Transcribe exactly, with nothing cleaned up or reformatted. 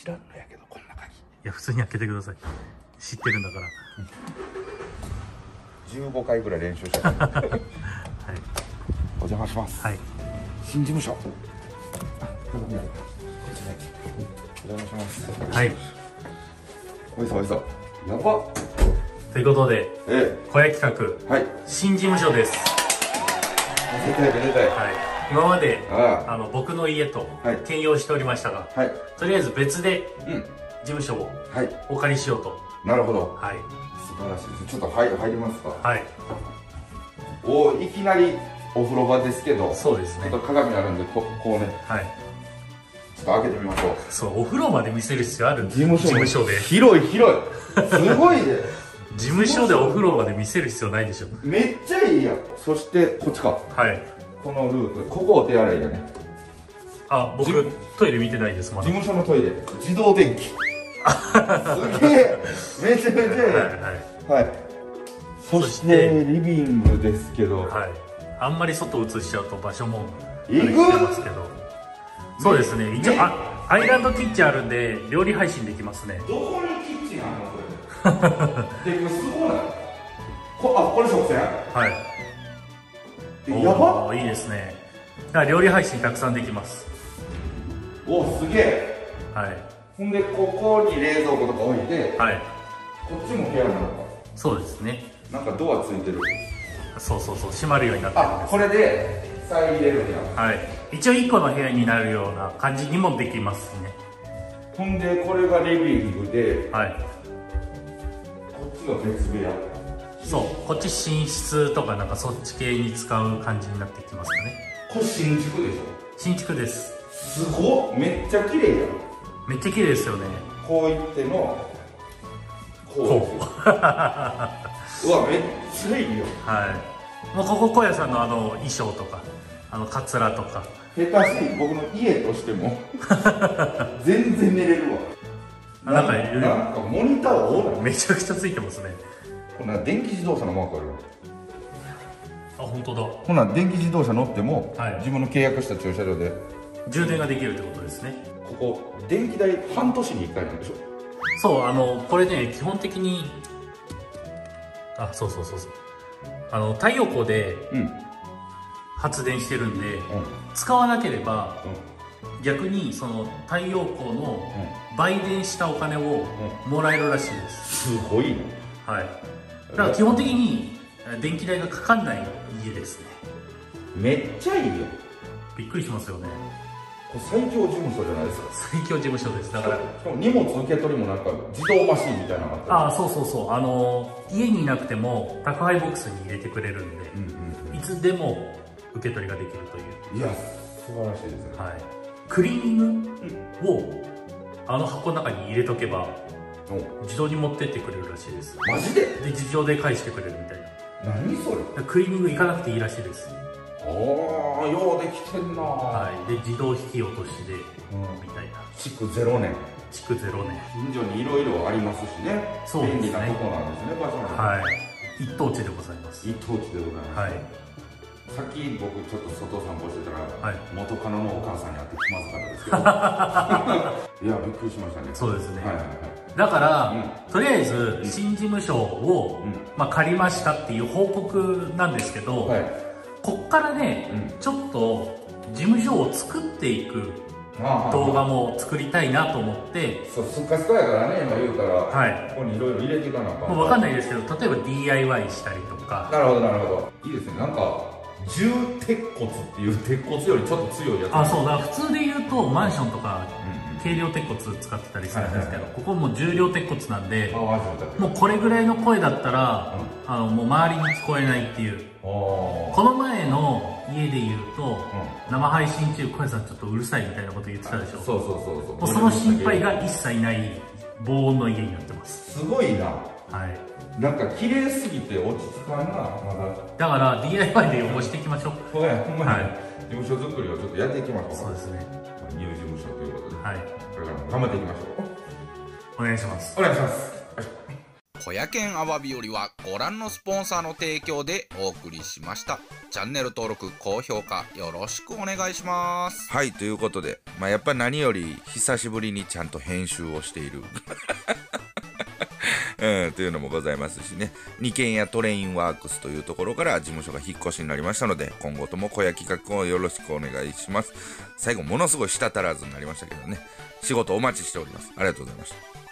知らんのやけど、こんな鍵。いや、普通に開けてください。知ってるんだから。 じゅうごかいぐらい練習した。はい。お邪魔します。はい。新事務所。お邪魔します。はい。おいしそう、おいしそう。やば。 ということで、 ええ、 小屋企画、はい、新事務所です。 めでたい、めでたい。 はい。今まで、ああの僕の家と兼用しておりましたが、はい、とりあえず別で事務所をお借りしようと。 なるほど。はい。素晴らしいです。ちょっと入入りますか。はい。おお、いきなりお風呂場ですけど。そうですね。ちょっと鏡あるんで、ここうね。はい。ちょっと開けてみましょう。 そう、お風呂まで見せる必要あるんです。 事務所で。広い広い。すごいね。 事務所でお風呂まで見せる必要ないでしょ。 めっちゃいいやん。そしてこっちか。はい。このループ、ここお手洗いだね。 あ、僕トイレ見てないです。まだ。 事務所のトイレ、自動電気。すげえ。めちゃめちゃいい。はい。そしてリビングですけど。はい。あんまり外映しちゃうと場所もあれしてますけど。そうですね。一応あアイランドキッチンあるんで料理配信できますね。どこにキッチンあるのこれ。で、これすごいな。こ、あ、これ食洗。はい。やば。いいですね。だから料理配信たくさんできます。お、すげえ。はい。ほんで、ここに冷蔵庫とか置いて。はい。こっちも部屋なのか。そうですね。なんかドアついてる。そうそうそう、閉まるようになってるんです。あ、これで。再入れるんや。はい。一応いっこの部屋になるような感じにもできますね。ほんで、これがリビングで。はい。別部屋。そう、こっち寝室とかなんかそっち系に使う感じになってきますかね。これ新築でしょ。新築です。すごっ、めっちゃ綺麗やん。めっちゃ綺麗ですよね。こういってのこう。うわ、めっちゃいいよ。はい。もうここ小屋さんのあの衣装とかあのカツラとか下手しい僕の家としても全然寝れるわ。なんかなんかモニターオーめちゃくちゃついてますね。こんな電気自動車のマークあるわ。あ、本当だ。ほな電気自動車乗っても、はい、自分の契約した駐車場で充電ができるってことですね。ここ電気代半年にいっかいなんでしょ。そう、あのこれね基本的にあ、そうそうそうそう、あの太陽光で発電してるんで、うん、使わなければ、うん、逆にその太陽光の売電したお金をもらえるらしいです。すごいね。はい。だから基本的に電気代がかかんない家ですね。めっちゃいいよ。びっくりしますよね。これ最強事務所じゃないですか。最強事務所です。だから荷物受け取りもなんか自動マシンみたいなのがあった。ああ、そうそうそう。あの家にいなくても宅配ボックスに入れてくれるんで、うんうん、いつでも受け取りができるという。いや、素晴らしいですね。はい。クリーニングをあの箱の中に入れとけば自動に持ってってくれるらしいです。マジで？で自動で返してくれるみたいな。何それ？クリーニング行かなくていいらしいです。ああ、ようできてんな。はい。で自動引き落としで、うん、みたいな。築ゼロねん。築ゼロねん。近所にいろいろありますしね。そうですね。便利なとこなんですね、場所なんですね。はい。一等地でございます。一等地でございます。はい。さっき僕ちょっと外散歩してたら、はい、元カノのお母さんに会って気まずかったですけどいや、びっくりしましたね。そうですね。はいはいはい。だから、うん、とりあえず新事務所を、うん、まあ、借りましたっていう報告なんですけど、はい、こっからね、うん、ちょっと事務所を作っていく動画も作りたいなと思って。そう、スッカスカやからね、今言うから、はい、ここにいろいろ入れていかなあかん。もう分かんないですけど、例えば ディーアイワイ したりとか。なるほどなるほど。いいですね。なんか重鉄骨っていう鉄骨よりちょっと強いやつ。あ、そうだ。普通で言うとマンションとか軽量鉄骨使ってたりするんですけど、ここも重量鉄骨なんで、もうこれぐらいの声だったら、うん、あのもう周りに聞こえないっていう。この前の家で言うと、うん、生配信中小屋さんちょっとうるさいみたいなこと言ってたでしょ。そうそうそうそう。もうその心配が一切ない防音の家になってます。すごいな。はい。なんか綺麗すぎて落ち着かんな、まだ。だから ディーアイワイ で応募していきましょう。そうや、ほんまに、はい、事務所作りをちょっとやっていきましょう。そうですね。ニュー事務所ということで、はい、これからも頑張っていきましょう。お願いします。お願いします。 小屋県アワビよりはご覧のスポンサーの提供でお送りしました。チャンネル登録、高評価よろしくお願いします。 はい、ということで、まあ、やっぱ何より久しぶりにちゃんと編集をしている。うん、というのもございますしね。二軒屋トレインワークスというところから事務所が引っ越しになりましたので、今後とも小屋企画をよろしくお願いします。最後ものすごい舌足らずになりましたけどね。仕事お待ちしております。ありがとうございました。